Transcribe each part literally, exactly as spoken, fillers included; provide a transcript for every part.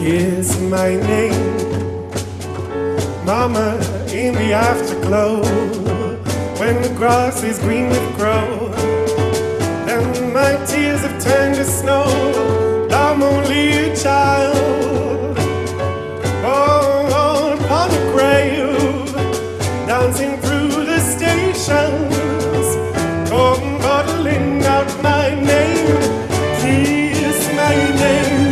Kiss my name, Mama, in the afterglow, when the grass is green with growth, and my tears have turned to snow. I'm only a child, born upon a grave, dancing through the stations, come bottling out my name. Kiss my name.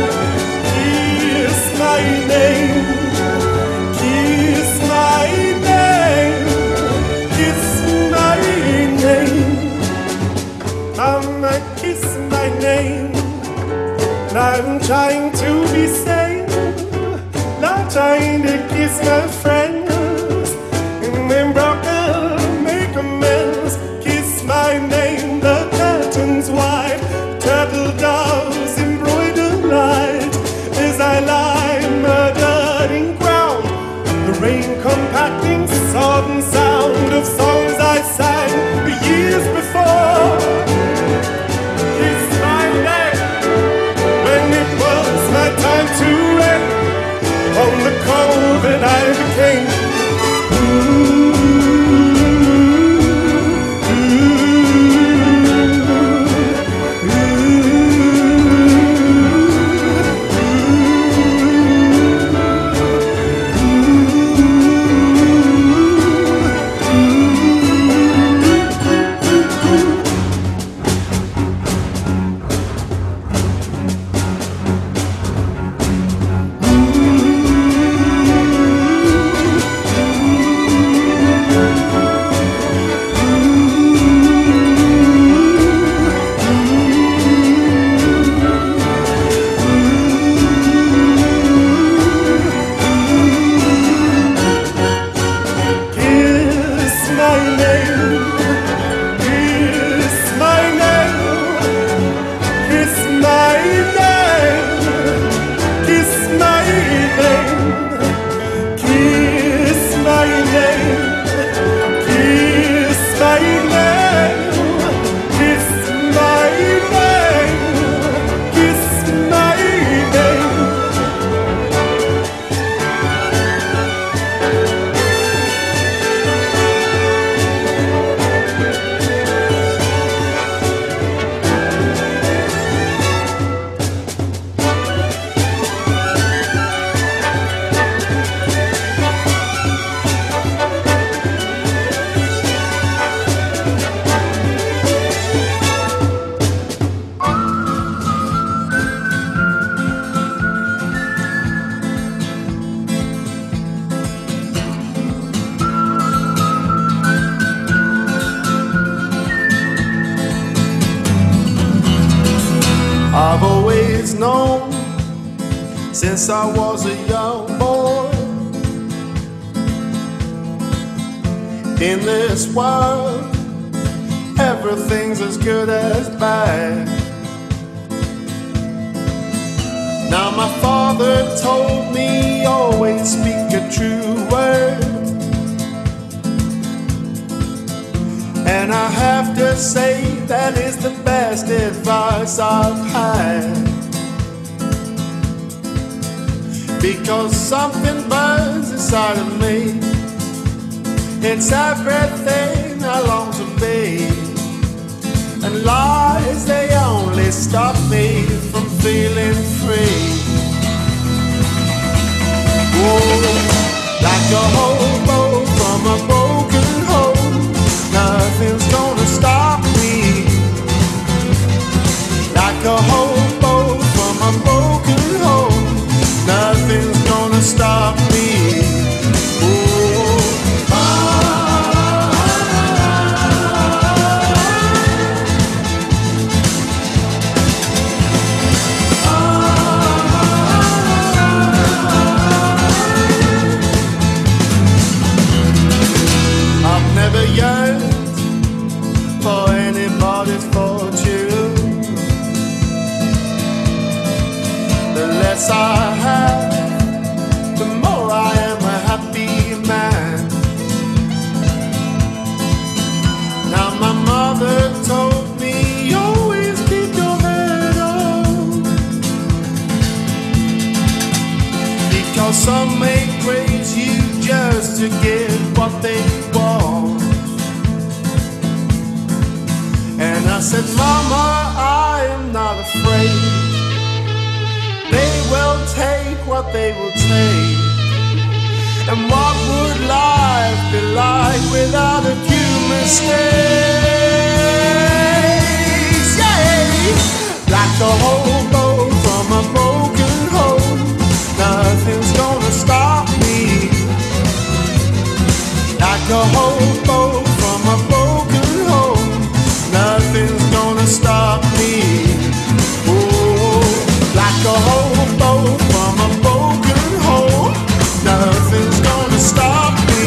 My name, kiss my name, kiss my name. Mama, kiss my name. I'm trying to be sane, not trying to kiss my friends, and then broken, make amends. Kiss my name, the curtains wide, turtle doves embroidered light, as I lie murdered in ground, the rain compacting sodden sound of songs I sang the years before. Kiss my name when it was my time to end on the cold that I became. I've always known since I was a young boy, in this world everything's as good as bad. Now my father told me always speak a true word, and I have to say that is the best advice I've had, because something burns inside of me. It's everything I long to be, and lies, they only stop me from feeling free. Whoa, like a hobo from a broken home, nothing's gonna stop me. Like a hobo from a broken home, nothing's gonna stop me. Oh, ah, I've never yearned for anybody's fortune. The less I have, the more I am a happy man. Now my mother told me, always keep your head on, While some may praise you just to get what they want. And I said, Mama, I am not afraid. They will take what they will take. And what would life be like without a few mistakes? Yeah! Like a hobo from a broken home, nothing's gonna stop me. Like a hobo from a broken home, nothing's gonna stop me. Oh, like a hobo from a broken home, nothing's gonna stop me.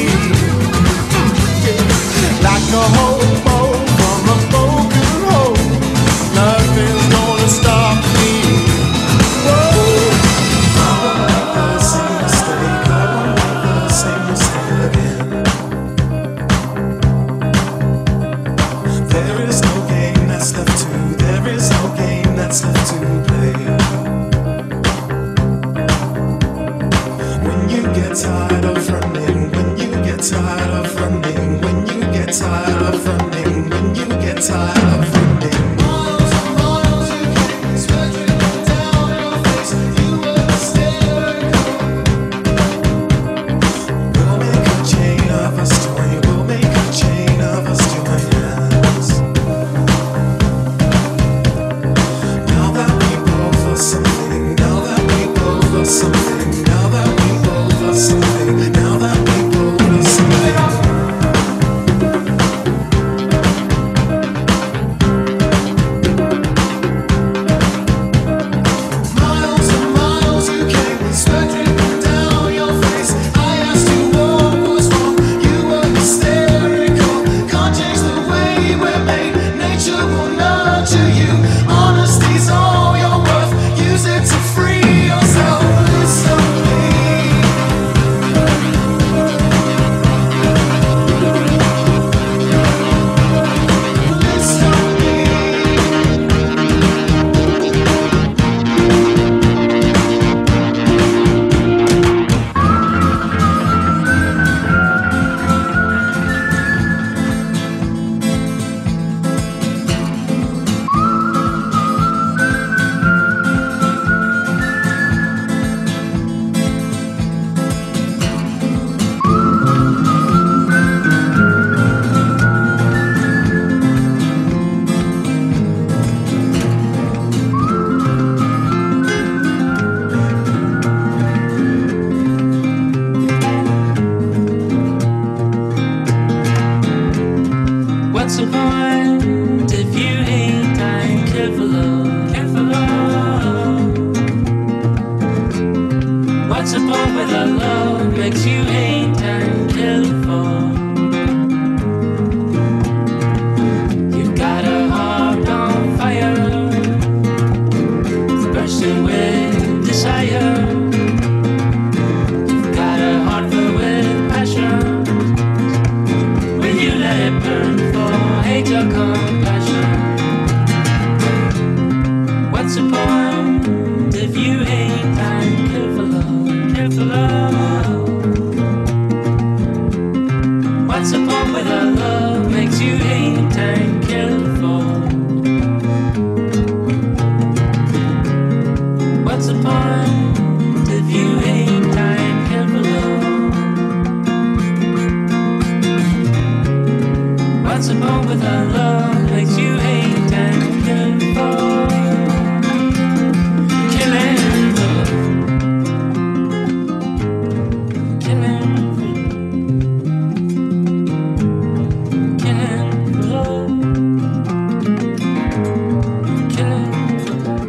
Like a hobo from a broken home, nothing's gonna stop me. Whoa. I won't make the same mistake. I won't make the same mistake again. There is no game that's left to. There is no game that's left to play. When you get tired of running, when you get tired of running, when you get tired of running, when you get tired of running. Miles and miles you came, sweating down your face. You were hysterical. We'll make a chain of us join. We'll make a chain of us join hands. Now that we both are something, now that we both are something, now that we both are something, now that we both are something. Miles and miles you came, sweating down your face. I asked you what was wrong, you were hysterical. Can't change the way we're made, nature will nurture you. Honesty's all you're worth, use it to free yourself. Listen to me. Listen to me. What's the point if you ain't time? Care for love, care for love. What's the point without love? Makes you ain't time, kill for. You've got a heart on fire, bursting with desire. You've got a heart filled with passion. Will you let it burn for hate or compassion? What's the point if you ain't time? Care for love, care for love. What's the point without love? Makes you hate time, kill for. What's the point if you ain't time? Care for love. What's the point without love? Makes you hate and kill for. Killing for love. Killing for love. Killing for love. Killing for love.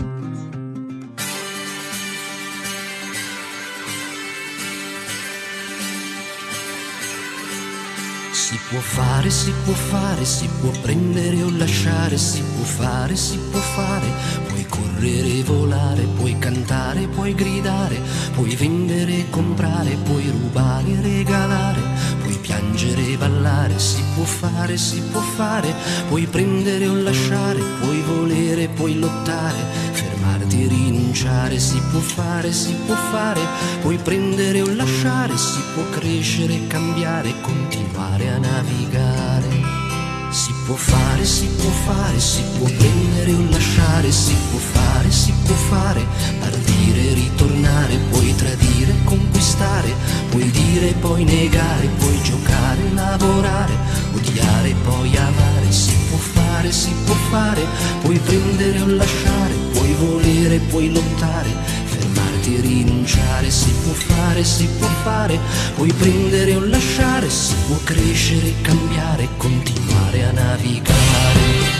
Si può fare, si può fare, si può prendere o lasciare, si può fare, si può fare, puoi correre e volare, puoi cantare, puoi gridare, puoi vendere e comprare, puoi rubare e regalare, puoi piangere e ballare, si può fare, si può fare, puoi prendere o lasciare, puoi volere, puoi lottare, fermarti e rinunciare. rinunciare, si può fare, si può fare, puoi prendere o lasciare, si può crescere, cambiare, continuare a navigare. Si può fare, si può fare, si può prendere o lasciare, si può fare, si può fare, partire, ritornare, puoi tradire, conquistare, puoi dire, poi negare, puoi giocare, lavorare, odiare, poi amare. Si può fare, si può fare, puoi prendere o lasciare, puoi volere, puoi lottare, fermarti e rinunciare. Si può fare, si può fare, puoi prendere o lasciare, si può crescere, cambiare, continuare a navigare.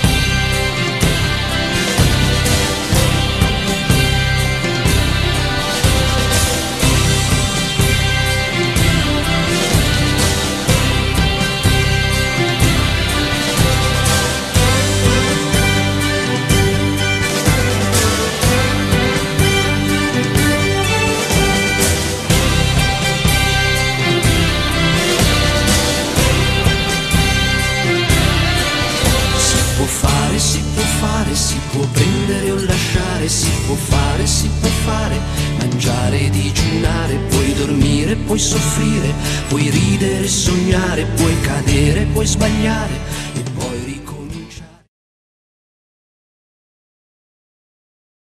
Si può prendere o lasciare, si può fare, si può fare, mangiare, digiunare, puoi dormire, puoi soffrire, puoi ridere, sognare, puoi cadere, puoi sbagliare,